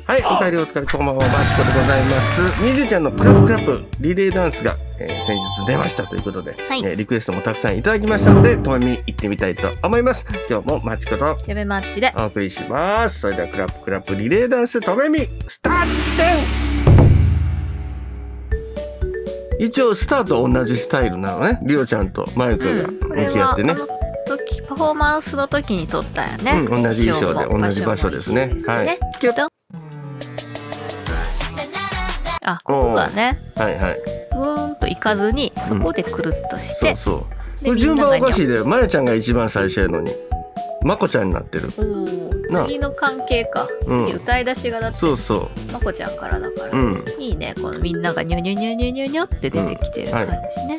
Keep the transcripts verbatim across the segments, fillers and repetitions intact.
はい、お帰りお疲れ、こんばんは、マチコでございます。みじゅちゃんのクラップクラップリレーダンスが、えー、先日出ましたということで、はい、えー、リクエストもたくさんいただきましたので、とめみ行ってみたいと思います。今日もマチコとやべマッチでお送りします。それではクラップクラップリレーダンスとめみスタート。一応スタート同じスタイルなのね。リオちゃんとマユカが向き合ってね。うん時パフォーマンスの時に撮ったよね、 うん、同じ衣装で同じ場所ですね。はい。 あ、ここがね、 はいはい。 ブーンと行かずにそこでくるっとして、 うん、そうそう。これ順番おかしいで、まやちゃんが一番最初やのにまこちゃんになってる。 次の関係か、うん、次歌い出しがだってそうそうまこちゃんからだから、 うん、 いいね、このみんながニョニョニョニョニョニョって出てきてる感じね、うん、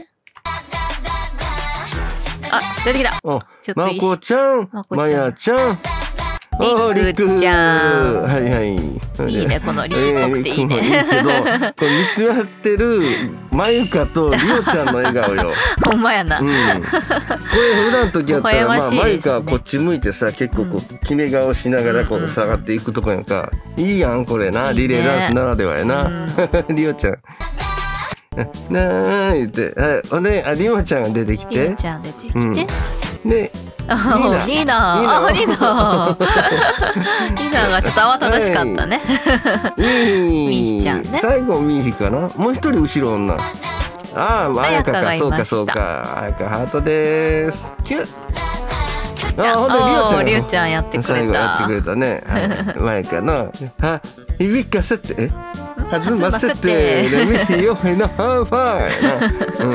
あ、出てきた。 お、まこちゃん、まやちゃん、 りくちゃん。 はいはい。 いいね、このりくっぽくていいね。いいけど、 これ見つめ合ってるまゆかとりおちゃんの笑顔よ。 ほんまやな。うん。これ普段の時やったら、まあまゆかはこっち向いてさ、結構こう決め顔しながらこう下がっていくとこやんか。いいやんこれな、リレーダンスならではやな。りおちゃん。なー言って、はい、ほんで、あ、りおちゃんが出てきて。 りおちゃん出てきて。 で、 リーナー、リーナー、リーナーがちょっと慌ただしかったね。 ミーヒちゃんね。最後ミーヒかな。もう一人後ろ女。ああ、あやかか、そうかそうか。あやかハートです。キュッ。あ、ほんでリオちゃん。 リオちゃんやってくれた。 最後やってくれたね。まやかの。は、響かせて。弾ませて。レミヒヨヘのハーファー。うん。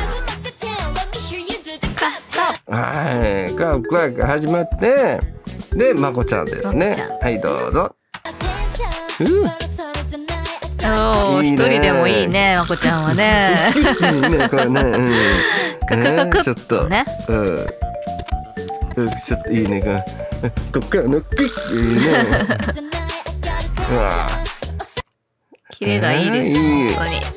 はい、クラップクラップ始まってでまこちゃんですね。はいどうぞ。 おお、一人でもいいね、まこちゃんはね。 いいねこれね。うん。ちょっとね。うん。ちょっといいねここからのクイッいいね。うわ。 キレがいいです本当に。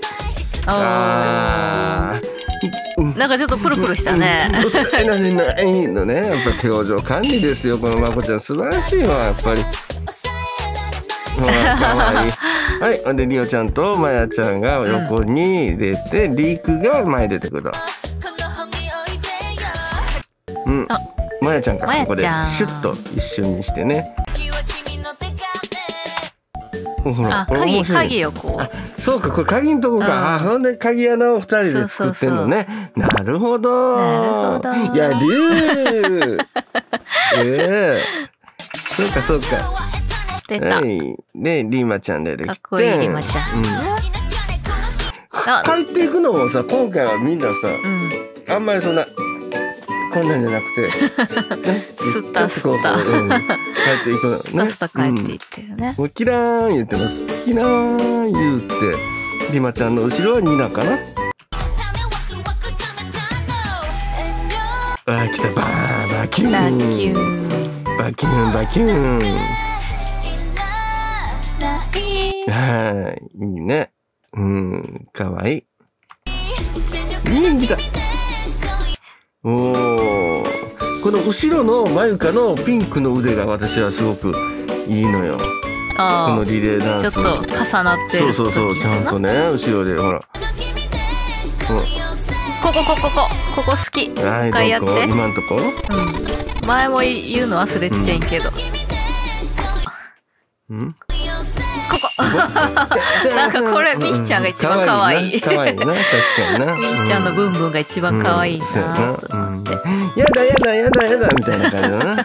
ああ。なんかちょっとプルプルしたね。 うっさいのにないのね。やっぱ表情管理ですよ。このまこちゃん素晴らしいわやっぱり。かわいい。はい。でりおちゃんとまやちゃんが横に出て、うん、りーくが前出てくる。うん。まやちゃんかここでシュッと一瞬にしてね。 ほら、あ、鍵、鍵をこう。そうか、これ鍵のとこか。あ、ほんで鍵穴を二人で作ってんのね。なるほど。 なるほど。 やるー。ええ。そうか、そうか。 出た。 はい。で、リーマちゃん出てきて。 かっこいいリーマちゃん。帰っていくのもさ、今回はみんなさ、あんまりそんな。こんなんじゃなくて、 スタスタ帰っていくのね。 スタスタ帰っていってるね。 もうキラーン言ってます。キラーン言って、リマちゃんの後ろはニナかな。あ、来た、バーバキューン。 バキューン。 バキューン、バキューン。はい、いいね。うん、かわいい。うん、来た。おお、この後ろのまゆかのピンクの腕が私はすごくいいのよ。 あこのリレーダンスちょっと重なってる。 そうそうそう、ちゃんとね後ろでほら。 こここここここ好き。 はい、 一回やって。 今んとこ。 うん。前も言うの忘れててんけど。 うん。 ここなんかこれみーちゃんが一番可愛い。 可愛いな、確かにな。 みーちゃんのブンブンが一番可愛いなと思って。 やだやだやだやだみたいな感じだな。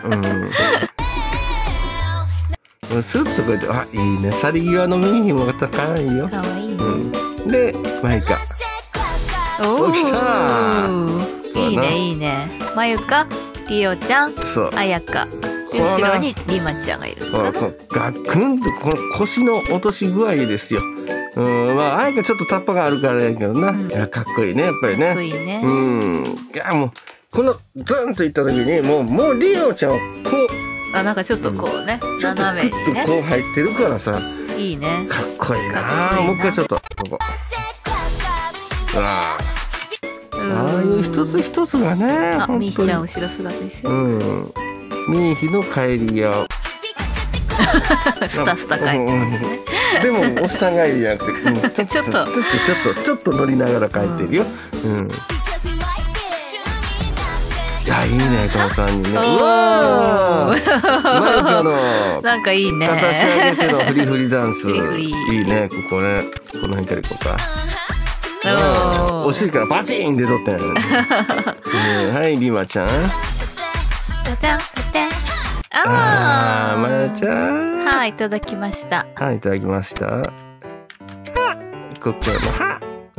うん。スッとこうやってあいいね。去り際のミーヒもまた可愛いよ。 可愛いね。 でまゆか。 おお。いいねいいね。まゆか、りおちゃん、あやか。後ろにリマちゃんがいる。 ガクンとこの腰の落とし具合ですよ。うん、まああやかちょっとタッパがあるからやけどな。いやかっこいいねやっぱりね。 かっこいいね。 うん。いやもうこのズンといった時にもうもうリオちゃんはこう。 あ、なんかちょっとこうね、斜めにね。 こう入ってるからさ。 いいね。 かっこいいな。もう一回ちょっとここ。ああ。ああいう一つ一つがね。 あ、みーちゃん後ろ姿ですよ。 うん。ミーヒの帰りや。 スタスタ書いてますね。 でもおっさん帰りじゃなくて、うん、ちょっとちょっとちょっとちょっとちょっと乗りながら書いてるよ。うん。いやいいねこのさんにんね。うわー。マユカのなんかいいね。 片足上げてのフリフリダンス。 フリフリいいねここね。この辺からいこうか。 おお尻からバチン出とったんやね。うん、はいリマちゃん。ああ、まやちゃん。 はい、いただきました。 はい、いただきました。は、ここのは。うん。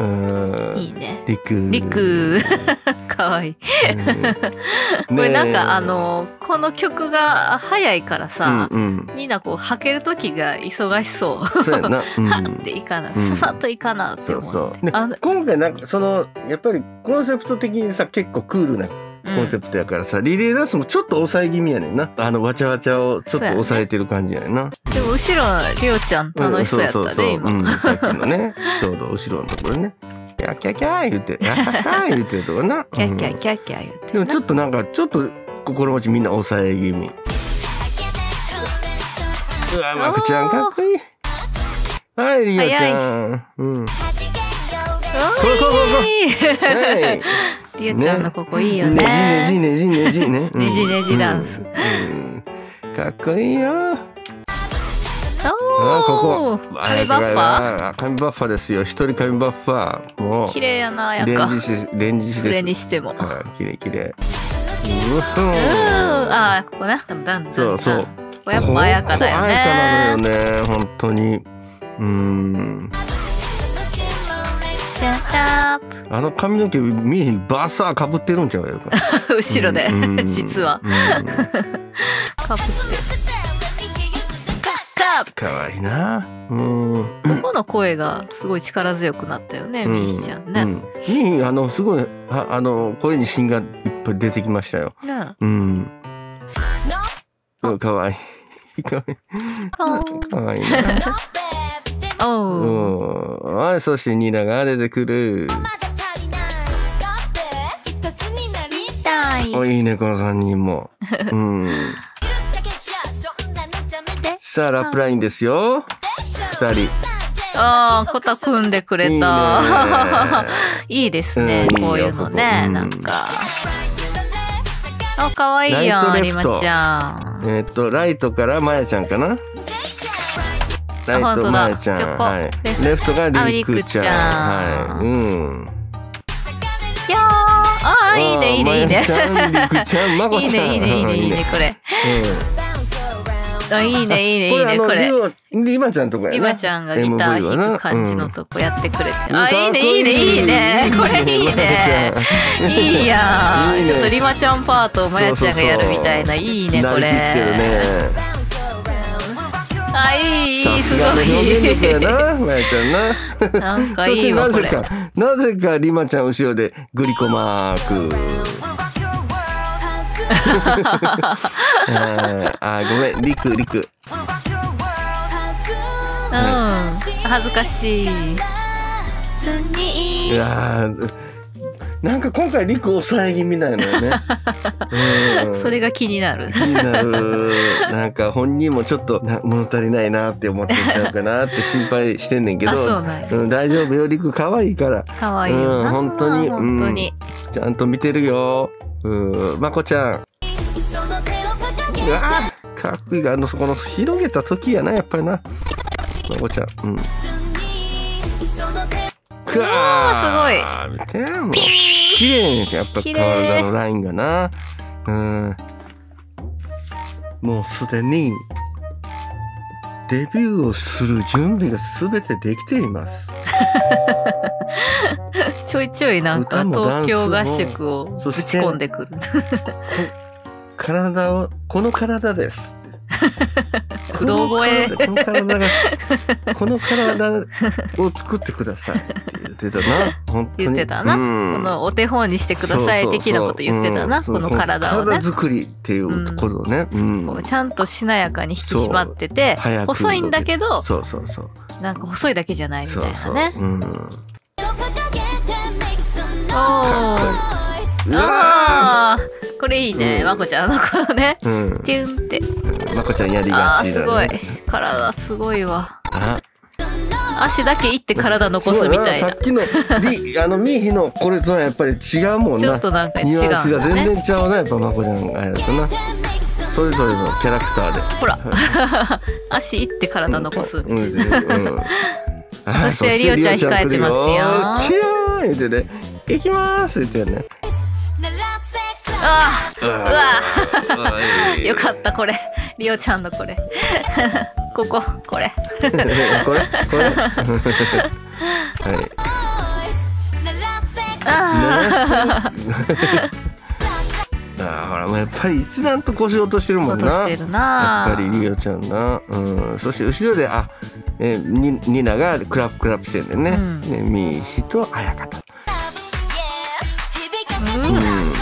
いいね。 りく。 りく。かわいい。これなんかあのこの曲が早いからさ、みんなこう履ける時が忙しそう。 そうやな。 はっていかな、ささっといかなって思う。 そうそう。今回なんかそのやっぱりコンセプト的にさ結構クールな。コンセプトやからさ、リレーダンスもちょっと抑え気味やねんな。あのわちゃわちゃをちょっと抑えてる感じやねんな。 でも後ろのりおちゃん楽しそうやったね今。 うん、さっきのね、ちょうど後ろのところね。キャキャキャー言って、キャキャキャー言ってるとこな。 キャキャキャキャ言って。 でもちょっとなんかちょっと心持ちみんな抑え気味。うわ、まくちゃんかっこいい。はい、りおちゃん。うん。こここここ。はい。 りおちゃんのここいいよね。 ねじねじねじねじね。 ねじねじダンス。 かっこいいよ。あ、ここ。 紙バッファー。 紙バッファーですよ。一人紙バッファー。もう。 綺麗やな、やっぱ。 レンジし、レンジしです。 それにしても。 綺麗綺麗。 うー、あ、ここね。だんだん。 そうそう。 ここやっぱ彩香だよね。 彩香なのよね。本当に。うん。あの髪の毛見えへんバーサーかぶってるんちゃうよ。 後ろで実はかぶってかわいいな。うん。 ここの声がすごい力強くなったよね、みーちゃんね。 みーあのすごいああの声に芯がいっぱい出てきましたよ。うん。かわいい。かわいい。かわいいな。おお、はい、そしてニナが出てくる。お、いいねこの三人も。うん。さあラップラインですよ。二人。 ああ、コタ組んでくれた。いいですね、こういうのね、なんか。あ、可愛いやん、リマちゃん。 えっとライトからマヤちゃんかな。ライトマヤちゃん、はい。レフトがリクちゃん、はい。うん。 いやー、ああ、いいね、いいね、いいね。 リクちゃん、マコちゃん。 いいね、いいね、いいね、いいね、これ。あ、いいね、いいね、いいね、これ。 リマちゃんとかやな。 リマちゃんがギター弾く感じのとこやってくれて。あ、いいね、いいね、いいね。これいいね。いいやん。ちょっとリマちゃんパートをマヤちゃんがやるみたいな、いいね、これ。あ、いい、すごい。 表現力やな、まやちゃんな。 なんかいいわ、 そしてなぜか、なぜかリマちゃん後ろでグリコマーク。あ、ごめん、リク、リク。 うん、恥ずかしい。 いやなんか今回リク抑え気味なのよね。 うん、それが気になる。 気になる。なんか本人もちょっと物足りないなって思ってんちゃうかなって心配してんねんけど、うん、大丈夫よ、リク可愛いから。 可愛いよな。 うん、本当に、 本当に、 うん、ちゃんと見てるよ。うん、まこちゃん。うわー、かっこいい。あのそこの広げた時やな、やっぱりな。まこちゃん。うん。 うわー、すごい。 見てもう綺麗にやっぱ体のラインがな。うん。もうすでにデビューをする準備がすべてできています。 ちょいちょいなんか東京合宿をぶち込んでくる。 体をこの体です。 うろ覚え。 この体がこの体を作ってくださいって言ってたな。本当に言ってたな、うん、このお手本にしてください的なこと言ってたな。この体をね、 体作りっていうところね、うんうん、 ちゃんとしなやかに引き締まってて細いんだけど、 そうそうそう、 なんか細いだけじゃないみたいなね。そうそう、うん、 おー、 あこれいいね、まこちゃんのこのね、テュンって。 まこちゃんやりがちだね。 すごい、体すごいわ。足だけいって体残すみたいな。 さっきのリあのミーヒのこれとはやっぱり違うもんな。 ちょっとなんか違う、ね。 ニュアンスが全然ちゃうな、やっぱまこちゃんがやるとな。それぞれのキャラクターで。 ほら、足いって体残す。うんうん、そしてリオちゃん控えてますよ。 チューン言ってね、行きますって言ってね。 ああ、うわよかったこれ、リオちゃんのこれ。こここれ。 これこれ。はい。ああ、ほら、やっぱり一段と腰落としてるもんな。 落としてるな。 やっぱりリオちゃんな。うん。そして後ろで、あ、えー、ニニナがクラップクラップしてんだよね。うん、ね、ミーヒとアヤカと。 うん。うん、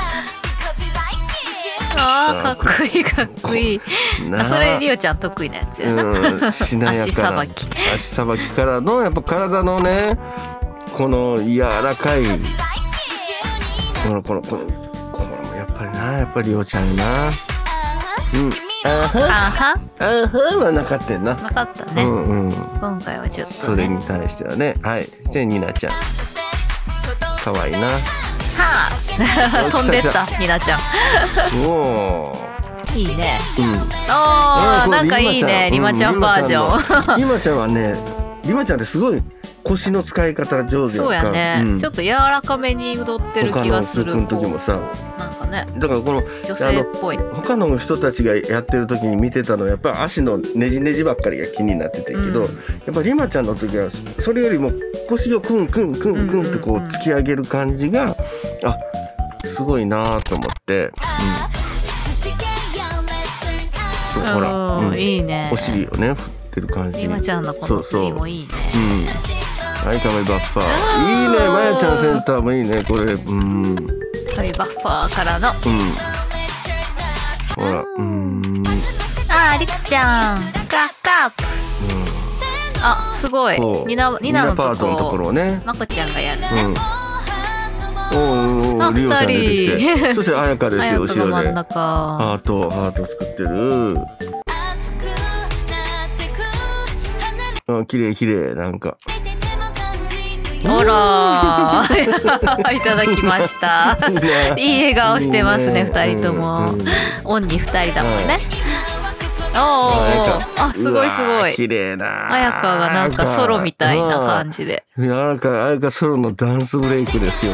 ああ、かっこいいかっこいい。あ、それリオちゃん得意なやつやな。 うん、しなやかな。足さばき。足さばきからのやっぱ体のね、この柔らかい。このこのこの。やっぱりな、やっぱりリオちゃんな。うん。あは。あは。あははなかったよな。 なかったね。うんうん。今回はちょっと、ね。 それに対してはね、はい。してニナちゃん。可愛いな。はあ。飛んでったニナちゃん。おお。いいね。うん。おお、なんかいいね、リマちゃんバージョン。 リマちゃんはね、リマちゃんってすごい。腰の使い方上手やんか。 そうやね、うん、ちょっと柔らかめに踊ってる気がする。 他の時もさ、 なんかね、 だからこの女性っぽい。 他の人たちがやってる時に見てたのはやっぱり足のねじねじばっかりが気になっててんけど、うん、やっぱりリマちゃんの時はそれよりも腰をクンクンクンクンってこう突き上げる感じが、あ、すごいなと思って、うん、ほら、うん、 いいね。 お尻をね振ってる感じ。 リマちゃんのこの振りもいいね。 そうそう、うん、はい、かわいいバッファー。いいね、まやちゃんセンターもいいね、これ。うん。 かわいいバッファーからの。うん。 ほら、うん。 あー、りくちゃん。カッカップ。うん。あ、すごい。ニナ、ニナのパートのところをね。 まこちゃんがやるね。 うん。おお、リオちゃん出てきて。そしてあやかですよ、後ろで。ハート、ハート作ってる。あ、綺麗綺麗、なんか。 ほらいただきましたいい笑顔してますね、二人とも。オンに二人だもんね。おお、あ、すごいすごい。 綺麗な。 あやかがなんかソロみたいな感じで。 あやか、あやかソロのダンスブレイクですよ。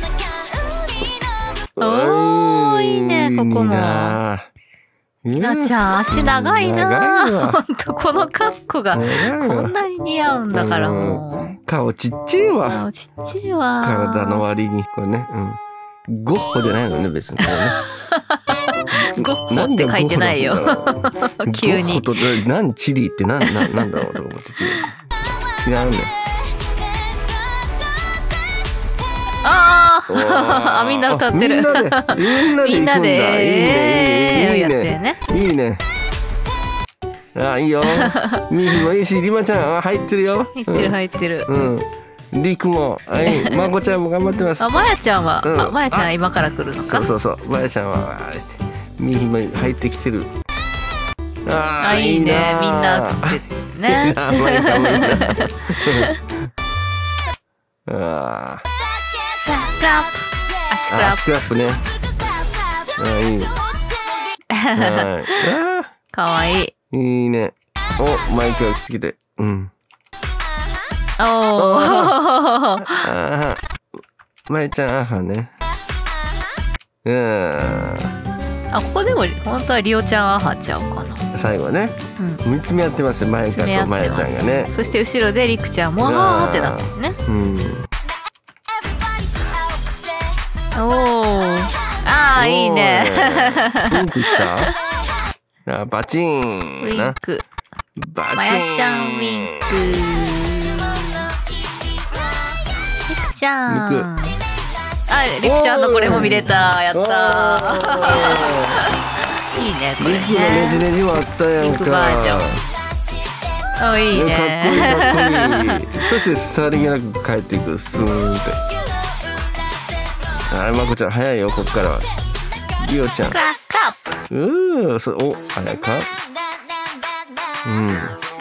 おお、いいね、ここも。ひなちゃん、足長いな。ほんと、このカッコがこんなに似合うんだからもう。 顔ちっちゃいわ。 顔ちっちゃいわ。 体の割に、これね。うん。ゴッホじゃないのね、別に。 ゴッホって書いてないよ。急に。 ゴッホと、何チリって何、なんだろうと思って違う。違うね。 ああ、みんな歌ってる。 みんなで、みんなで行くんだ。いいね、いいね、いいね。ああ、いいよ。ミヒもいいし、リマちゃん入ってるよ。 入ってる、入ってる。 うん。リクも、はい、まこちゃんも頑張ってます。 あ、まやちゃんは、あ、まやちゃん今から来るのか。 そうそうそう、まやちゃんは、ミヒも入ってきてる。 ああ、いいね、みんな映ってね。 ああ。 クラップ、足クラップ。 足クラップね。あ、いいね。 かわいい。 いいね。お、マイクが来て、うん。 おお。ああ、まやちゃん、あはね。うん。 あ、ここでも本当はリオちゃんアハちゃうかな。 最後ね、うん、見つめ合ってますよ、まやかとまやちゃんがね。 そして後ろでりくちゃんもあーってなってるね。うん。おお、ああ、いいね。 ウインクきた？あ、バチン。 ウインク。 バチン。 まやちゃんウインク。りくちゃん。あ、りくちゃんのこれも見れた。やったー。いいね、これね。 リクのねじねじもあったやんか。 リクバージョン。お、いいね。 かっこいい、かっこいい。そしてさりげなく帰っていく、スーンって。あ、まこちゃん早いよ、こっからは。 リオちゃん。 クラックアップ。 うー、そお、あれか。うん。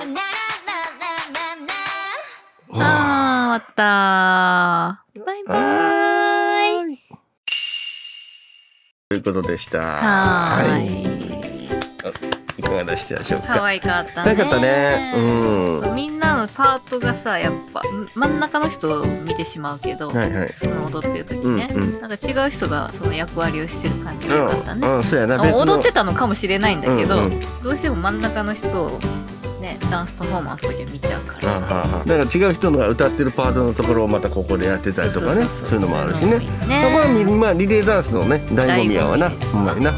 あー、終わったー。バイバーイ。 ということでした。 はーい。 いかがでしたでしょうか。 可愛かったね。 可愛かったね。うん。 そう、みんなのパートがさ、やっぱ真ん中の人を見てしまうけど、 はいはい。 その踊ってる時ね、 うんうん、 なんか違う人がその役割をしてる感じが良かったね。 うんうん、そうやな。 別の踊ってたのかもしれないんだけど、 うんうん、 どうしても真ん中の人をね、ダンスパフォーマンスだけ見ちゃうからさ。 だから違う人のが歌ってるパートのところをまたここでやってたりとかね、そういうのもあるしね。ね、これはまあリレーダンスのね醍醐味やわな、ほんまにな。うん。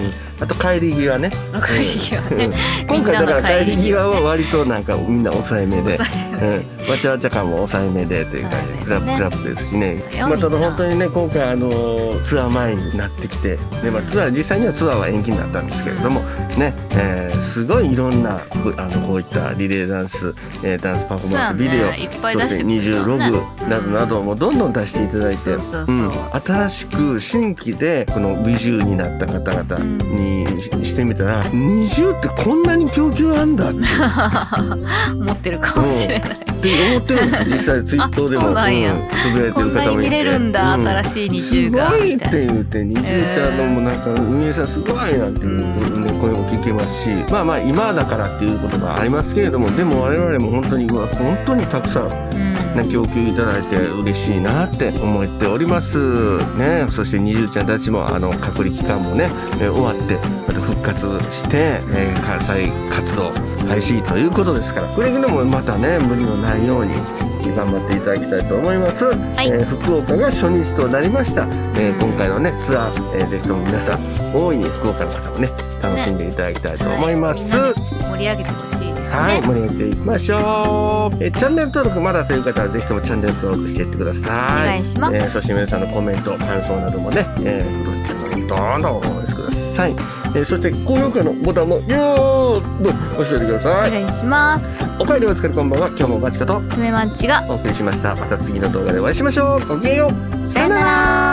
あと帰り際ね。 帰り際ね。 今回だから帰り際は割となんかみんな抑えめで、うん、わちゃわちゃ感も抑えめでという感じでクラップクラップですしね。まあただ本当にね今回あのツアー前になってきて、でまあツアー実際にはツアーは延期になったんですけれどもね、えー、すごいいろんなあのこういったリレーダンス、えー、ダンスパフォーマンスビデオ、そして二重ログなどなどもどんどん出していただいて、新しく新規でこの美獣になった方々にしてみたら二重ってこんなに供給あんだって持ってるかもしれない、うん、 って思ってるんです実際ツイートでも、うん、つぶやいてる方もいて、こんなに見れるんだ、うん、新しい二重がすごいって言って二重ちゃんのもなんか運営さんすごいなんていう、ね、声も聞けますし、まあまあ今だからっていうこともありますけれども、でも我々も本当に本当にたくさんね、供給いただいて嬉しいなって思っておりますね。そしてにじゅうちゃんたちもあの隔離期間もね、えー、終わってまた復活して、えー、再活動開始ということですから、くれぐれもまたね無理のないように頑張っていただきたいと思います、はい。えー、福岡が初日となりました、えー、今回のねツアー、えー、ぜひとも皆さん大いに福岡の方もね楽しんでいただきたいと思います、ね、はい、 盛り上げてほしいですね。 はい、盛り上げていきましょう。えチャンネル登録まだという方はぜひともチャンネル登録していってください。 お願いします。 えー、そして皆さんのコメント感想などもね、えー、こちらからどんどんお寄せください。えー、そして高評価のボタンもよーっと押しておいてください。 お願いします。 おかえりお疲れこんばんは。今日もバチカと梅マンチがお送りしました。また次の動画でお会いしましょう。ごきげんよう。 さよなら。